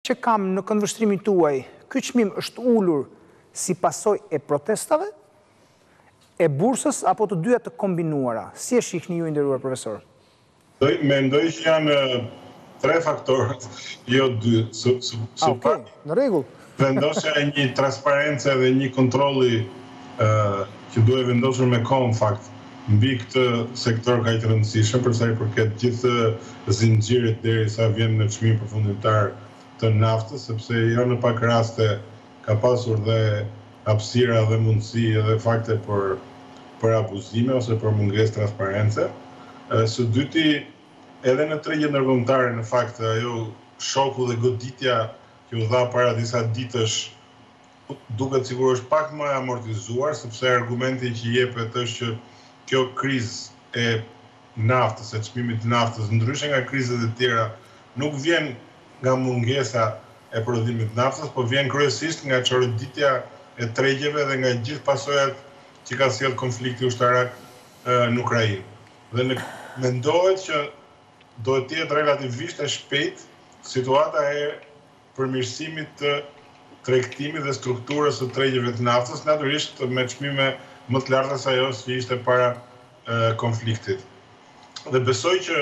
që kam në këndvështrimin tuaj, ky çmim është ulur si pasojë e protestave, e bursës apo të dyja të kombinuara? Si e shihni ju, i nderuar profesor? Mendoj që janë 3 faktorët, jo 2. Okej, në rregull. Vendosja e një transparence dhe një kontrolli që duhet vendosur me kohë në fakt mbi këtë sektor kaq të rëndësishëm për sa i përket gjithë zinxhirit derisa vjen në çmim përfundimtar të naftës, sepse jo në pak raste ka pasur dhe hapësira dhe mundësi edhe fakte për abuzime ose për mungesë transparence. Së dyti, edhe në tregjet ndërkombëtare në fakt ajo shoku dhe goditja që u dha para disa ditësh duket sikur është pak më amortizuar, sepse argumenti që jepet është që kjo krizë e naftës, e çmimit të naftës, ndryshe nga krizat e tjera, nuk vjen nga mungesa e prodhimit të naftës, po vjen kryesisht nga çoroditja e tregjeve dhe nga gjithë pasojat që ka sjellë konflikti ushtarak në Ukrainë. Dhe mendohet që duhet të jetë relativisht e shpejt situata e përmirësimit të tregtimit dhe strukturës së tregjeve të naftës, natyrisht me çmime më të larta se ajo që ishte para konfliktit. Dhe besoj që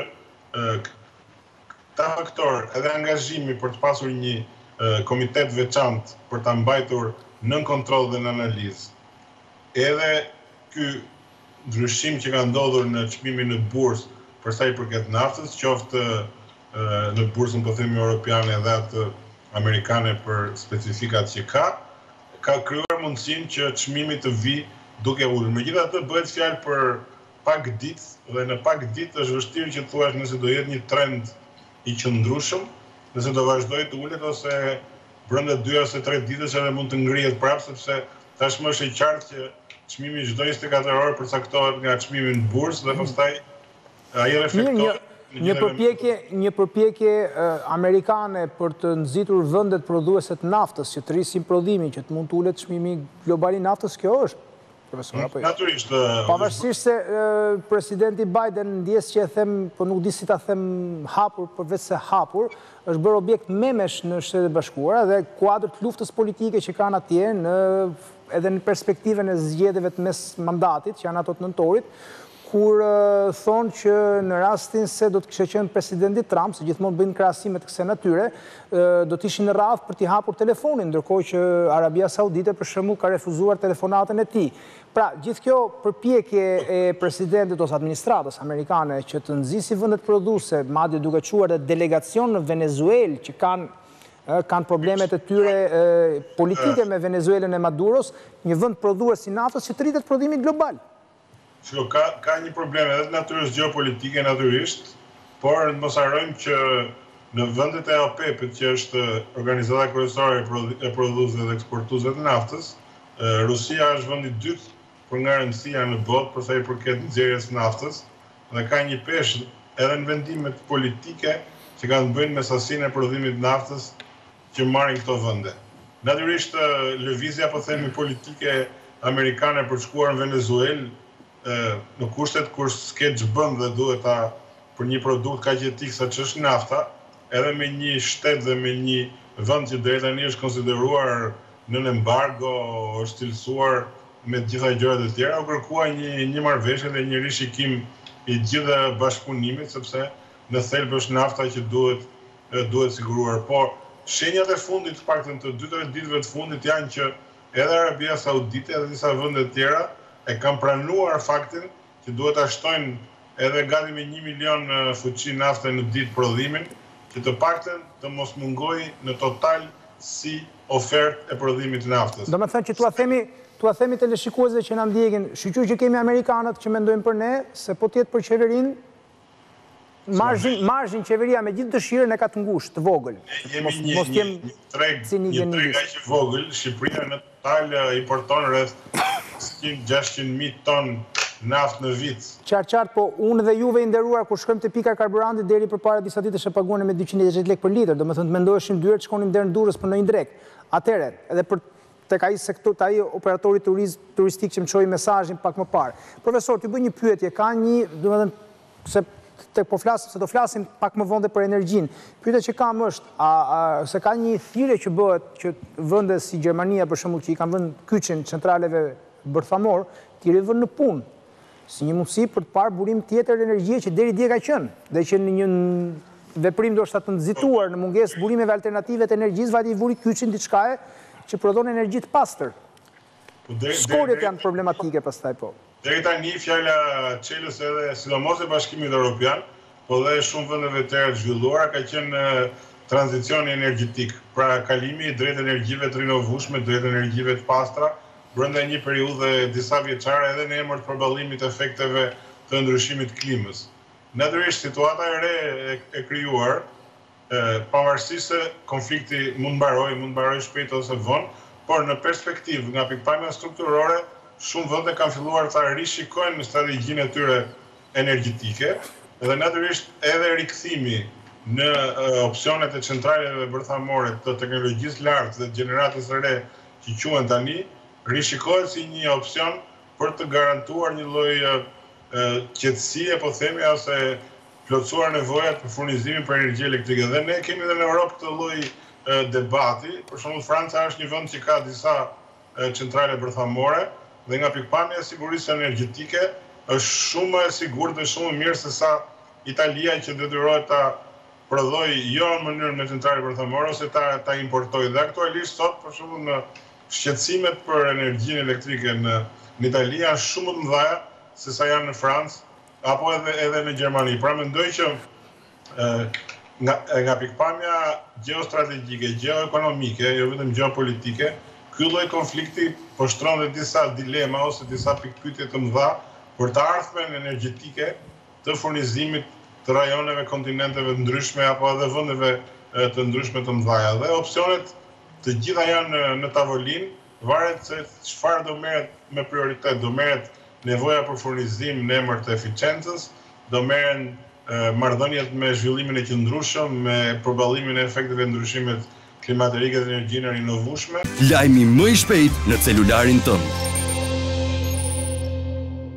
këta faktor, edhe angazhimi për të pasur një komitet veçantë për ta mbajtur nën kontroll dhe në analizë, edhe ky ndryshim që ka ndodhur në çmimin në bursë për sa i përket naftës, qoftë në bursën po themi europiane edhe atë amerikane për specifikat që ka krijuar mundësinë që çmimi të vi duke ulur. Megjithatë bëhet fjalë për pak ditë dhe në pak ditë është vështirë që të thuash nëse do jetë një trend i qëndrueshëm, nëse do vazhdojë të ulet ose brenda 2 ose 3 ditësh edhe mund të ngrihet prapë, sepse tashmë është e qartë që çmimi çdo 24 orë përcaktohet nga çmimi në bursë dhe pastaj ai reflektohet. Një përpjekje amerikane për të nxitur vendet prodhuese të naftës që të rrisin prodhimin, që të mund të ulet çmimi global i naftës, kjo është, profesor, apo jo? Natyrisht. Pavarësisht se presidenti Biden ndjes që e them, po nuk di si ta them hapur, përveç se hapur, është bërë objekt memesh në Shtetet Bashkuara dhe kuadër të luftës politike që kanë atje edhe në perspektivën e zgjedhjeve të mes mandatit, që janë ato të nëntorit, kur thonë që në rastin se do të kishte qenë presidenti Trump, se gjithmonë bëjnë krahasime të kësaj natyre, do të ishin në radhë për t'i hapur telefonin, ndërkohë që Arabia Saudite për shembull ka refuzuar telefonatën e tij. Pra, gjithë kjo përpjekje e presidentit ose administratës amerikane që të nxjisë vendet prodhuese, madje duke çuar edhe delegacion në Venezuelë që kanë problemet e tyre politike me Venezuelën e Maduros, një vend prodhues i naftës që të rritet prodhimi global. Ka një problem edhe të natyrës gjeopolitike natyrisht, por mos harrojmë që në vendet e OPEP-it, që është organizata kryesore e prodhuesve dhe eksportuesve të naftës, Rusia është vendi i dytë për nga rëndësia në botë për sa i përket nxjerrjes së naftës dhe ka një peshë edhe në vendimet politike që kanë të bëjnë me sasinë e prodhimit të naftës që marrin këto vende. Natyrisht lëvizja po themi politike amerikane për të shkuar në Venezuelë në kushtet kur s'ke ç'bën dhe duhet për një produkt kaq etik sa ç'është nafta, edhe me një shtet dhe me një vend që deri tani është konsideruar nën embargo, është cilësuar me të gjitha gjërat e tjera, u kërkua një marrëveshje dhe një rishikim i gjithë bashkëpunimit, sepse në thelb është nafta që duhet siguruar. Por shenjat e fundit, të paktën të 2-3 ditëve të fundit, janë që edhe Arabia Saudite edhe disa vende të tjera e kanë pranuar faktin që duhet ta shtojnë edhe gati me 1 milion fuqi nafte në ditë prodhimin, që të paktën të mos mungojë në total si ofertë e prodhimit të naftës. Do me thënë që tua themi teleshikuesve që na ndjekin, shqyqyr që kemi amerikanët që mendojnë për ne, se po tjetë për qeverinë, margin qeveria me gjithë dëshirën e ka të ngushtë, të vogël. Jemi një treg aq i vogël, Shqipëria në total importon rreth 600.000 ton naftë në vit. Qartë, po unë dhe juve i nderuar kur shkojmë te pika karburantit deri përpara disa ditësh e paguam me 220 lekë për litër, domethënë të mendoheshim dyert shkonim deri në Durrës për ndonjë drek. Atëherë, edhe për tek ai sektor, te ai operatori turistik që më çoi mesazhin pak më parë. Profesor, ti bëj një pyetje, ka një, domethënë se se do flasim pak më vonë për energjinë. Pyetja që kam është, se ka një thirrje që bëhet që vende si Gjermania për shembull që i kanë vënë kyçin centraleve bërthamor, t'i rivën në punë, si një mundësi për të parë burim tjetër energjie që deri dje ka qenë, dhe që në një veprim ndoshta të nxituar në mungesë burimeve alternative të energjisë, vajti i vuri kyçin diçkaje që prodhon energji të pastër. Skorjet janë problematike pastaj po. Deri tani fjala çelës edhe sidomos e Bashkimit Evropian, po dhe shumë vendeve të tjera të zhvilluara ka qenë tranzicioni energjetik, pra kalimi drejt energjive të rinovueshme, drejt energjive të pastra, brenda një periudhe disa vjeçare edhe në emër të përballimit të efekteve të ndryshimit të klimës. Natyrisht situata e re e krijuar, pavarësisht se konflikti mund mbaroj shpejt ose vonë, por në perspektivë nga pikpamja strukturore, shumë vende kanë filluar ta rishikojnë strategjinë e tyre energjetike, dhe natyrisht edhe rikthimi në opsionet e centraleve bërthamore të teknologjisë lartë dhe gjeneratës së re që quhen tani, rishikohet si një opsion për të garantuar një lloj qetësie, po themi, ose plotësuar nevojat për furnizimin për energji elektrike. Dhe ne kemi edhe në Europë këtë lloj debati. Për shembull, Franca është një vend që ka disa centrale bërthamore dhe nga pikpamja e sigurisë energjetike është shumë e sigurt dhe shumë mirë se sa Italia që detyrohet ta prodhojë jo në mënyrë me centrale bërthamore ose ta importojë. Dhe aktualisht sot, për shembull, në shqetësimet për energjinë elektrike në Itali janë shumë të mëdha se sa janë në Francë apo edhe në Gjermani. Pra mendoj që nga pikpamja geostrategjike, geoekonomike, jo vetëm geopolitike, ky lloj konflikti po shtron dhe disa dilema ose disa pikpyetje të mëdha për të ardhmen energjetike të furnizimit të rajoneve, kontinenteve të ndryshme apo edhe vendeve të ndryshme të mëdha. Dhe opsionet të gjitha janë në tavolinë, varet se çfarë do merret me prioritet. Do merret nevoja për furnizim në emër të eficiencës, do merren marrëdhëniet me zhvillimin e qëndrueshëm, me përballimin e efekteve të ndryshimit klimatike dhe energjinë e rinovueshme. Lajmi më i shpejt në celularin tënd.